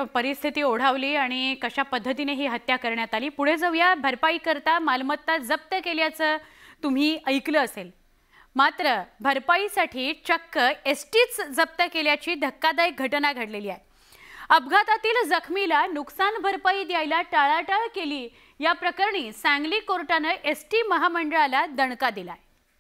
परिस्थिती ओढावली आणि कशा पद्धतीने ही हत्या करण्यात आली? पुढे जाऊया. भरपाई करता मालमत्ता जप्त केल्याचं तुम्ही ऐकलं असेल. मात्र भरपाईसाठी चक्क एसटीच जप्त केल्याची धक्कादायक घटना घडलेली आहे. अपघातातील जखमीला नुकसान भरपाई द्यायला टाळाटाळ केली या प्रकरणी सांगली कोर्टाने एसटी महामंडळाला दणका दिलाय.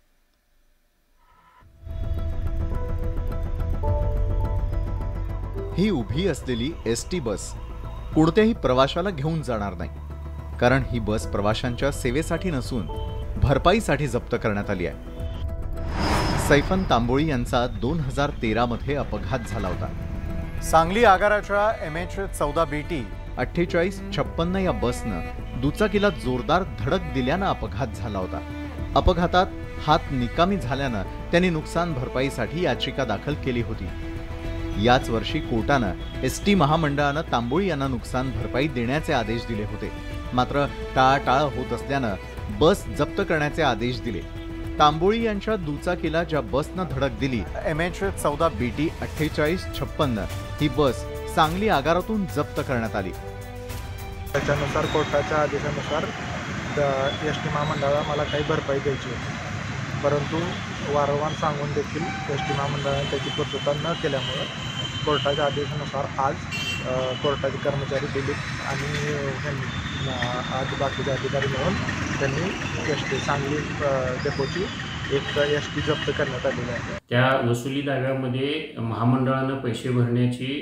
ही उभी असलेली एसटी बस कोणत्याही प्रवाशाला घेऊन जाणार नाही, कारण ही बस प्रवाशांच्या सेवेसाठी नसून भरपाईसाठी जप्त करण्यात आली आहे. सैफन तांबोळी यांचा 2013 मध्ये अपघात झाला होता. सांगली आगाराच्या MH14BT 4856 या बसनं दुचाकीला जोरदार धडक दिल्यानं अपघात झाला होता. अपघातात हात निकामी झाल्यानं त्यांनी नुकसान भरपाईसाठी याचिका दाखल केली होती. याच वर्षी कोर्टानं एसटी महामंडळानं तांबोळी यांना नुकसान भरपाई देण्याचे आदेश दिले होते. मात्र टाळाटाळ होत असल्यानं बस जप्त करण्याचे आदेश दिले. तांबोळी यांच्या दुचाकीला ज्या बसनं धडक दिली MH14BT 4856 ही बस सांगली आगारातून जप्त करण्यात आली. त्याच्यानुसार कोर्टाच्या आदेशानुसार एसटी महामंडळाला मला काही भरपाई द्यायची होती, परंतु वारंवार सांगून देखील एसटी महामंडळाने त्याची पूर्तता न केल्यामुळे कोर्टाच्या आदेशानुसार आज कोर्टाचे कर्मचारी दिलीप आणि आज बाकीचे अधिकारी मिळून त्यांनी एसटी सांगली डेपोची एक एसटी जप्त करण्यात आलेली आहे. त्या वसुली दाव्यामध्ये महामंडळानं पैसे भरण्याची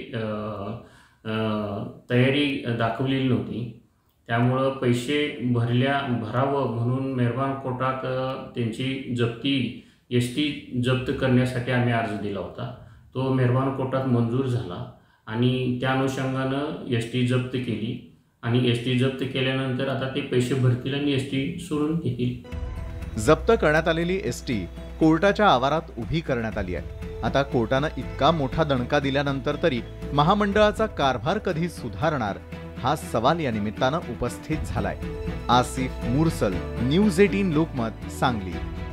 तयारी दाखवलेली नव्हती. त्यामुळं पैसे भरावं म्हणून मेहरबान कोर्टात त्यांची जप्ती एसटी जप्त करण्यासाठी आम्ही अर्ज दिला होता. तो मेहरबान कोर्टात मंजूर झाला आणि त्या अनुषंगानं एसटी जप्त केली आणि एसटी जप्त केल्यानंतर आता ते पैसे भरतील आणि एसटी सोडून घेतील. जप्त करण्यात आलेली एसटी कोर्टाच्या आवारात उभी करण्यात आली आहे. आता कोर्टानं इतका मोठा दणका दिल्यानंतर तरी महामंडळाचा कारभार कधी सुधारणार हा सवाल या निमित्तानं उपस्थित झालाय. आसिफ मुरसल, न्यूज 18 लोकमत, सांगली.